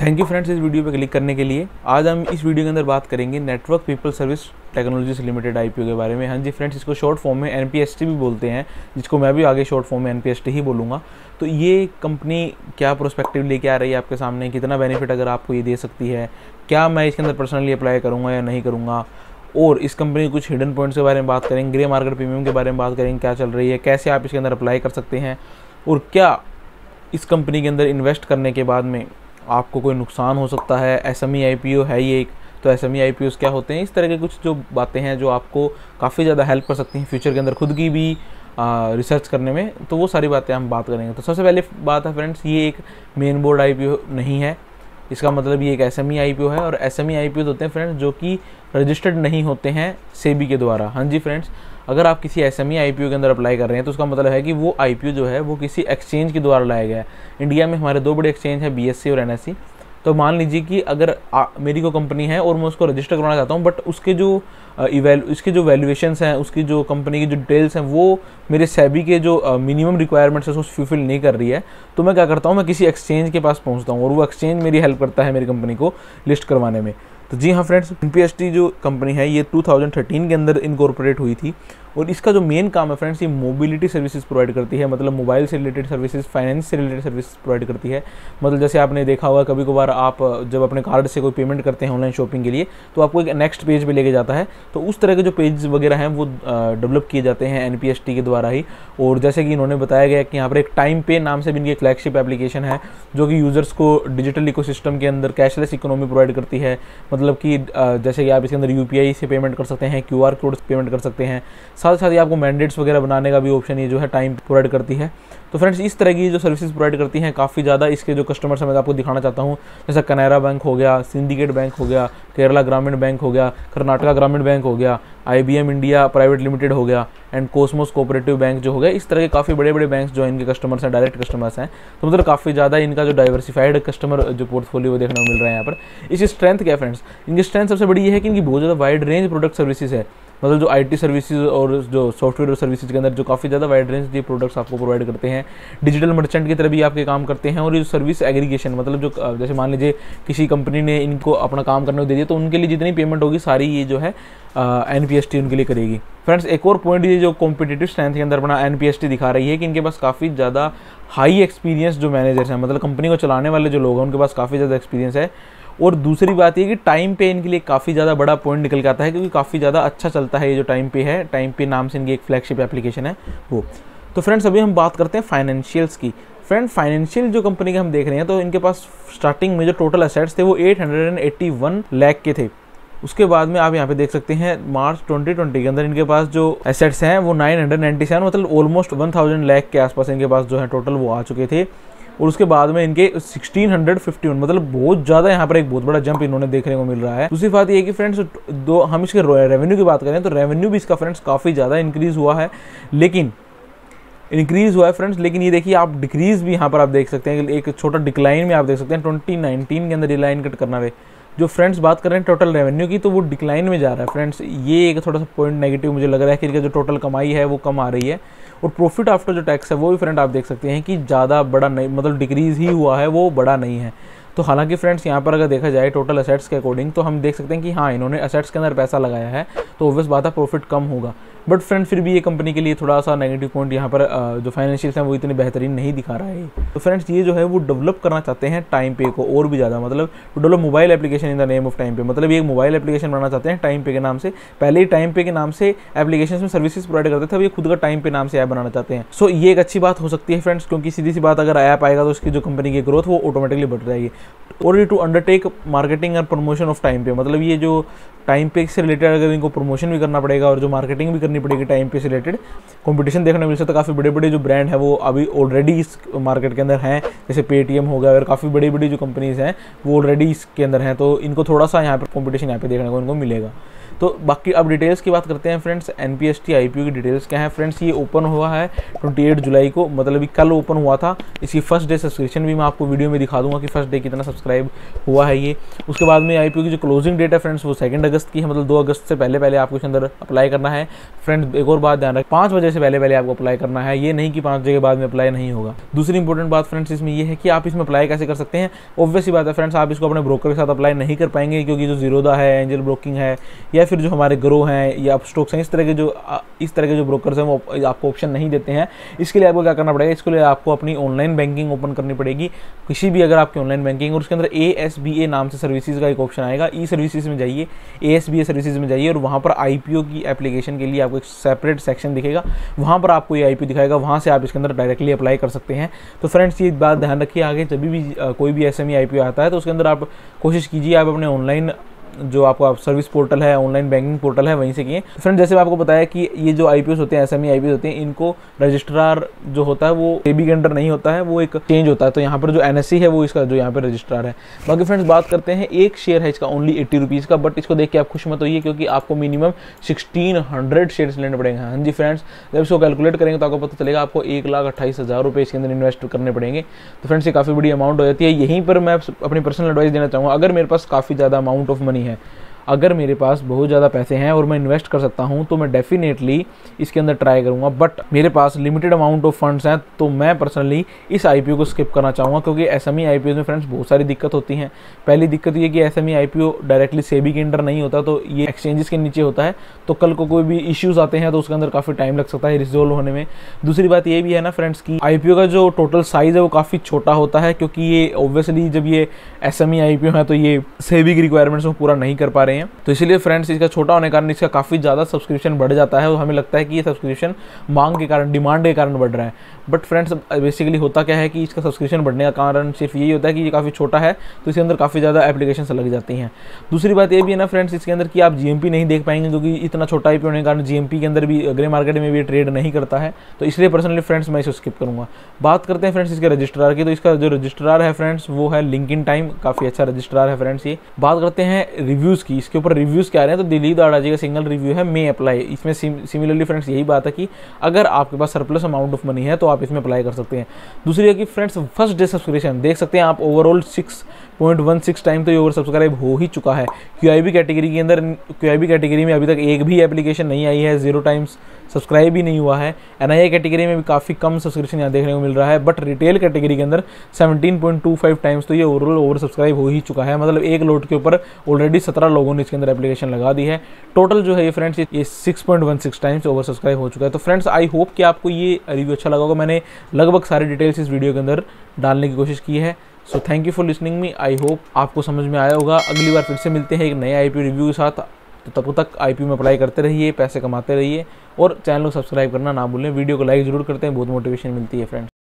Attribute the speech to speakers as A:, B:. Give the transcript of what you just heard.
A: Thank you friends इस video पे click करने के लिए। आज हम इस वीडियो के अंदर बात करेंगे network people service technologies limited IPO के बारे में। हाँ जी फ्रेंड्स, इसको शॉर्ट फॉर्म में एनपीएसटी भी बोलते हैं, जिसको मैं भी आगे शॉर्ट फॉर्म में एनपीएसटी ही बोलूँगा। तो ये कंपनी क्या प्रोस्पेक्टिव लेके आ रही है आपके सामने, कितना बेनिफिट अगर आपको ये दे सकती है, क्या मैं इसके अंदर पर्सनली अप्लाई करूँगा या नहीं करूँगा, और इस कंपनी के कुछ हिडन पॉइंट्स के बारे में बात करेंगे, ग्रे मार्केट प्रीमियम के बारे में बात करेंगे, क्या चल रही है, कैसे आप इसके अंदर अप्लाई कर सकते हैं, और क्या इस कंपनी के अंदर इन्वेस्ट करने के बाद में आपको कोई नुकसान हो सकता है। एसएमई आईपीओ है ये एक, तो एसएमई आईपीओस क्या होते हैं, इस तरह के कुछ जो बातें हैं जो आपको काफ़ी ज़्यादा हेल्प कर सकती हैं फ्यूचर के अंदर खुद की भी रिसर्च करने में। तो वो सारी बातें हम बात करेंगे। तो सबसे पहले बात है फ्रेंड्स, ये एक मेन बोर्ड आईपीओ नहीं है, इसका मतलब ये एक एसएमई आईपीओ है। और एसएमई आईपीओ होते हैं फ्रेंड्स जो कि रजिस्टर्ड नहीं होते हैं सेबी के द्वारा। हाँ जी फ्रेंड्स, अगर आप किसी एसएमई आईपीओ के अंदर अप्लाई कर रहे हैं तो उसका मतलब है कि वो आईपीओ जो है वो किसी एक्सचेंज के द्वारा लाया गया है। इंडिया में हमारे दो बड़े एक्सचेंज हैं, बीएससी और एनएससी। तो मान लीजिए कि अगर मेरी को कंपनी है और मैं उसको रजिस्टर करवाना चाहता हूँ, बट उसके जो इसके जो वैल्यूएशंस हैं, उसकी जो कंपनी की जो डिटेल्स हैं, वो मेरे सेबी के जो मिनिमम रिक्वायरमेंट्स है उसको फुलफिल नहीं कर रही है, तो मैं क्या करता हूँ, मैं किसी एक्सचेंज के पास पहुँचता हूँ और वो एक्सचेंज मेरी हेल्प करता है मेरी कंपनी को लिस्ट करवाने में। तो जी हाँ फ्रेंड्स, एनपीएसटी जो कंपनी है ये 2013 के अंदर इनकॉर्पोरेट हुई थी, और इसका जो मेन काम है फ्रेंड्स, ये मोबिलिटी सर्विसेज प्रोवाइड करती है। मतलब मोबाइल से रिलेटेड सर्विसेज, फाइनेंस से रिलेटेड सर्विसेज प्रोवाइड करती है। मतलब जैसे आपने देखा होगा कभी कभार आप जब अपने कार्ड से कोई पेमेंट करते हैं ऑनलाइन शॉपिंग के लिए, तो आपको एक नेक्स्ट पेज पे लेके जाता है। तो उस तरह के जो पेज वगैरह हैं वो डेवलप किए जाते हैं एनपीएसटी के द्वारा ही। और जैसे कि इन्होंने बताया गया कि यहाँ पर एक टाइम पे नाम से भी इनकी फ्लैगशिप एप्लीकेशन है, जो कि यूजर्स को डिजिटल इकोसिस्टम के अंदर कैशलेस इकोनॉमी प्रोवाइड करती है। मतलब कि जैसे कि आप इसके अंदर यूपीआई से पेमेंट कर सकते हैं, क्यूआर कोड से पेमेंट कर सकते हैं, साथ साथ ही आपको मैंडेट्स वगैरह बनाने का भी ऑप्शन ये जो है टाइम प्रोवाइड करती है। तो फ्रेंड्स, इस तरह की जो सर्विसेज प्रोवाइड करती हैं काफ़ी ज़्यादा। इसके जो कस्टमर्स हैं मैं आपको दिखाना चाहता हूँ, जैसा कनारा बैंक हो गया, सिंडिकेट बैंक हो गया, केरला ग्रामीण बैंक हो गया, कर्नाटका ग्रामीण बैंक हो गया, IBM इंडिया प्राइवेट लिमिटेड हो गया, एंड कोस्मोस कोऑपरेटिव बैंक जो हो गया। इस तरह के काफ़ी बड़े बड़े बैंक्स जो इनके कस्टमर्स हैं, डायरेक्ट कस्टमर्स हैं। तो मतलब काफ़ी ज़्यादा इनका जो डाइवर्सिफाइड कस्टमर जो पोर्टफोलियो देखने को मिल रहा है यहाँ पर। इसकी स्ट्रेंथ क्या है फ्रेंड्स, इनकी स्ट्रेंथ सबसे बड़ी ये है कि इनकी बहुत ज़्यादा वाइड रेंज प्रोडक्ट सर्विसेज है। मतलब जो आईटी सर्विसेज और जो सॉफ्टवेयर सर्विसेज के अंदर जो काफ़ी ज़्यादा वाइड रेंज ये प्रोडक्ट्स आपको प्रोवाइड करते हैं। डिजिटल मर्चेंट की तरह भी आपके काम करते हैं। और ये सर्विस एग्रीगेशन, मतलब जो जैसे मान लीजिए किसी कंपनी ने इनको अपना काम करने को दे दिया, तो उनके लिए जितनी पेमेंट होगी सारी ये जो है एनपीएसटी उनके लिए करेगी। फ्रेंड्स, एक और पॉइंट ये जो कॉम्पिटिटिव स्ट्रेंथ के अंदर अपना एनपीएसटी दिखा रही है कि इनके पास काफ़ी ज़्यादा हाई एक्सपीरियंस जो मैनेजर्स हैं, मतलब कंपनी को चलाने वाले जो लोग हैं, उनके पास काफ़ी ज़्यादा एक्सपीरियंस है। और दूसरी बात ये कि टाइम पे इनके लिए काफ़ी ज़्यादा बड़ा पॉइंट निकल के आता है, क्योंकि काफ़ी ज़्यादा अच्छा चलता है ये जो टाइम पे है। टाइम पे नाम से इनकी एक फ्लैगशिप एप्लीकेशन है वो। तो फ्रेंड्स, अभी हम बात करते हैं फाइनेंशियल्स की। फ्रेंड, फाइनेंशियल जो कंपनी के हम देख रहे हैं, तो इनके पास स्टार्टिंग में जो टोटल एसेट्स थे वो 881 लाख के थे। उसके बाद में आप यहाँ पे देख सकते हैं मार्च 2020 के अंदर इनके पास जो एसेट्स हैं वो 997, मतलब ऑलमोस्ट 1000 लाख के आसपास इनके पास जो है टोटल वो आ चुके थे। और उसके बाद में इनके 1651, मतलब बहुत ज़्यादा यहाँ पर एक बहुत बड़ा जंप इन्होंने देखने को मिल रहा है। दूसरी बात ये है कि फ्रेंड्स, हम इसके रेवेन्यू की बात करें तो रेवेन्यू भी इसका फ्रेंड्स काफ़ी ज़्यादा इंक्रीज़ हुआ है, लेकिन ये देखिए आप डिक्रीज़ भी यहाँ पर आप देख सकते हैं, एक छोटा डिक्लाइन में आप देख सकते हैं 2019 के अंदर ये लाइन कट करना है। जो फ्रेंड्स बात कर रहे हैं टोटल रेवेन्यू की, तो वो डिक्लाइन में जा रहा है फ्रेंड्स। ये एक थोड़ा सा पॉइंट नेगेटिव मुझे लग रहा है कि इनका जो टोटल कमाई है वो कम आ रही है। और प्रॉफिट आफ्टर जो टैक्स है वो भी फ्रेंड आप देख सकते हैं कि ज़्यादा बड़ा नहीं, मतलब डिक्रीज़ ही हुआ है, वो बड़ा नहीं है। तो हालांकि फ्रेंड्स यहाँ पर अगर देखा जाए टोटल असेट्स के अकॉर्डिंग, तो हम देख सकते हैं कि हाँ, इन्होंने असेट्स के अंदर पैसा लगाया है, तो ऑब्वियस बात है प्रॉफिट कम होगा। बट फ्रेंड, फिर भी ये कंपनी के लिए थोड़ा सा नेगेटिव पॉइंट यहाँ पर जो फाइनेंशियल्स हैं वो इतनी बेहतरीन नहीं दिखा रहा है। तो फ्रेंड्स, ये जो है वो डेवलप करना चाहते हैं टाइम पे को और भी ज़्यादा, मतलब develop mobile application in the name of time पे। मतलब ये एक मोबाइल एप्लीकेशन बनाना चाहते हैं टाइम पे के नाम से। पहले ही टाइम पे के नाम से एप्लीकेशन में सर्विसेज प्रोवाइड करते थे, अब ये खुद का टाइम पे नाम से ऐप बनाना चाहते हैं। सो ये एक अच्छी बात हो सकती है फ्रेंड्स, क्योंकि सीधी सी बात, अगर ऐप आएगा तो उसकी जो कंपनी की ग्रोथ वो ऑटोमेटिकली बढ़ जाएगी। और टू अंडरटेक मार्केटिंग और प्रमोशन ऑफ टाइम पे, मतलब ये जो टाइम पे से रिलेटेड अगर इनको प्रमोशन भी करना पड़ेगा और जो मार्केटिंग भी करनी पड़ेगी टाइम पे से रिलेटेड, कंपटीशन देखने मिल सकता है। काफ़ी बड़े बड़े जो ब्रांड है वो अभी ऑलरेडी इस मार्केट के अंदर हैं, जैसे पेटीएम हो गया, और काफ़ी बड़ी बड़ी जो कंपनीज हैं वो ऑलरेडी इसके अंदर हैं। तो इनको थोड़ा सा यहाँ पर कंपटीशन यहाँ पे देखने को इनको मिलेगा। तो बाकी अब डिटेल्स की बात करते हैं फ्रेंड्स। एनपीएसटी आईपीओ की डिटेल्स क्या है फ्रेंड्स, ये ओपन हुआ है 28 जुलाई को, मतलब कल ओपन हुआ था। इसकी फर्स्ट डे सब्सक्रिप्शन भी मैं आपको वीडियो में दिखा दूंगा कि फर्स्ट डे कितना सब्सक्राइब हुआ है ये। उसके बाद में आईपीओ की जो क्लोजिंग डेट है फ्रेंड्स वो 2 अगस्त की है, मतलब 2 अगस्त से पहले आपको इसके अंदर अप्लाई करना है। फ्रेंड्स एक और बात ध्यान रखें, 5 बजे से पहले आपको अप्लाई करना है, ये नहीं कि 5 बजे के बाद में अप्लाई नहीं होगा। दूसरी इंपॉर्टेंट बात फ्रेंड्स इसमें ये है कि आप इसमें अप्लाई कैसे कर सकते हैं। ऑब्वियस ही बात है फ्रेंड्स, आप इसको अपने ब्रोकर के साथ अप्लाई नहीं कर पाएंगे, क्योंकि जो ज़ीरोधा है, एंजल ब्रोकिंग है, या फिर जो हमारे ग्रो हैं या अपस्टॉक्स हैं, इस तरह के जो ब्रोकर्स हैं वो आपको ऑप्शन नहीं देते हैं। इसके लिए आपको क्या करना पड़ेगा, इसके लिए आपको अपनी ऑनलाइन बैंकिंग ओपन करनी पड़ेगी, किसी भी अगर आपकी ऑनलाइन बैंकिंग, और उसके अंदर ASBA नाम से सर्विसेज का एक ऑप्शन आएगा। ई सर्विसेज में जाइए, ASBA सर्विसेज में जाइए, और वहाँ पर IPO की एप्लीकेशन के लिए आपको एक सेपरेट सेक्शन दिखेगा, वहाँ पर आपको ये IPO दिखाएगा, वहाँ से आप इसके अंदर डायरेक्टली अप्लाई कर सकते हैं। तो फ्रेंड्स ये बात ध्यान रखिए, आगे जब भी कोई भी SME IPO आता है तो उसके अंदर आप कोशिश कीजिए आप अपने ऑनलाइन जो आपका सर्विस पोर्टल है, ऑनलाइन बैंकिंग पोर्टल है, वहीं से किए। फ्रेंड जैसे मैं आपको बताया कि ये जो IPOs होते हैं, SME IPOs होते हैं, इनको रजिस्ट्रार जो होता है वो SEBI के अंडर नहीं होता है, वो एक चेंज होता है। तो यहाँ पर जो NSE है वो इसका जो यहाँ पे रजिस्ट्रार है। बाकी फ्रेंड्स बात करते हैं, एक शेयर है इसका ओनली 80 रुपीज़ का, बट इसको देख के आप खुश मत होइए, क्योंकि आपको मिनिमम 1600 शेयर्स लेने पड़ेंगे। हाँ जी फ्रेंड्स, जब इसको कैलकुलेट करेंगे तो आपको पता चलेगा आपको 1,28,000 रुपये इसके अंदर इन्वेस्ट करने पड़ेंगे। तो फ्रेंड्स ये काफ़ी बड़ी अमाउंट हो जाती है। यहीं पर मैं अपनी पर्सनल एडवाइस देना चाहूँगा, अगर मेरे पास काफ़ी ज़्यादा अमाउंट ऑफ मनी है, अगर मेरे पास बहुत ज़्यादा पैसे हैं और मैं इन्वेस्ट कर सकता हूं, तो मैं डेफिनेटली इसके अंदर ट्राई करूंगा। बट मेरे पास लिमिटेड अमाउंट ऑफ फंड्स हैं, तो मैं पर्सनली इस IPO को स्किप करना चाहूँगा, क्योंकि SME IPO में फ्रेंड्स बहुत सारी दिक्कत होती हैं। पहली दिक्कत ये कि SME IPO डायरेक्टली SEBI के अंडर नहीं होता, तो ये एक्सचेंजेस के नीचे होता है, तो कल को कोई भी इश्यूज़ आते हैं तो उसके अंदर काफ़ी टाइम लग सकता है रिजोल्व होने में। दूसरी बात ये भी है ना फ्रेंड्स की IPO का जो टोटल साइज़ है वो काफ़ी छोटा होता है, क्योंकि ये ऑब्वियसली जब ये SME IPO है तो ये SEBI की रिक्वायरमेंट्स को पूरा नहीं कर पा रहे हैं। तो इसीलिए फ्रेंड्स इसका छोटा होने के कारण इसका काफ़ी ज़्यादा सब्सक्रिप्शन बढ़ जाता है, और हमें लगता है कि ये सब्सक्रिप्शन मांग के कारण, डिमांड के कारण बढ़ रहा है। बट फ्रेंड्स बेसिकली होता क्या है कि इसका सब्सक्रिप्शन बढ़ने का कारण सिर्फ यही होता है कि ये काफ़ी छोटा है, तो इसके अंदर काफ़ी ज़्यादा एप्लीकेशंस लग जाती हैं। दूसरी बात ये भी है ना फ्रेंड्स, इसके अंदर कि आप GMP नहीं देख पाएंगे, क्योंकि इतना छोटा IPO होने के कारण GMP के अंदर भी, ग्रे मार्केट में भी ट्रेड नहीं करता है, तो इसलिए पर्सनली फ्रेंड्स मैं इसे स्किप करूँगा। बात करते हैं फ्रेंड्स इसके रजिस्ट्रार की, तो इसका जो रजिस्ट्रार है फ्रेंड्स वो है लिंकिन टाइम, काफ़ी अच्छा रजिस्ट्रार है फ्रेंड्स ये। बात करते हैं रिव्यूज़ की, इसके ऊपर रिव्यूज़ क्या आ रहे हैं, तो दिलीप दाड़ा जी का सिंगल रिव्यू है, मे अप्लाई। इसमें सिमिलरली फ्रेंड्स यही बात है कि अगर आपके पास सरप्लस अमाउंट ऑफ मनी है तो आप इसमें अप्लाई कर सकते हैं। दूसरी है कि फ्रेंड्स फर्स्ट डे सब्सक्रिप्शन देख सकते हैं आप, ओवरऑल 6.16 टाइम तो ये ओवर सब्सक्राइब हो ही चुका है। QIB कैटेगरी के अंदर, QIB कैटेगरी में अभी तक एक भी एप्लीकेशन नहीं आई है, 0 टाइम्स सब्सक्राइब ही नहीं हुआ है। NII कैटेगरी में भी काफ़ी कम सब्सक्रिप्शन यहाँ देखने को मिल रहा है, बट रिटेल कैटेगरी के अंदर 17.25 टाइम्स तो ये ओवरऑल ओवर सब्सक्राइब हो ही चुका है। मतलब एक लोट के ऊपर ऑलरेडी 17 लोगों ने इसके अंदर एप्लीकेशन लगा दी है। टोटल जो है ये फ्रेंड्स ये 6.16 टाइम्स ओवर सब्सक्राइब हो चुका है। तो फ्रेंड्स आई होप कि आपको ये रिव्यू अच्छा लगा होगा। मैंने लगभग सारे डिटेल्स इस वीडियो के अंदर डालने की कोशिश की है। So thank you for listening me, I hope आपको समझ में आया होगा। अगली बार फिर से मिलते हैं एक नए IPO रिव्यू के साथ, तो तब तक IPO में अप्लाई करते रहिए, पैसे कमाते रहिए, और चैनल को सब्सक्राइब करना ना भूलें। वीडियो को लाइक जरूर करते हैं, बहुत मोटिवेशन मिलती है फ्रेंड्स।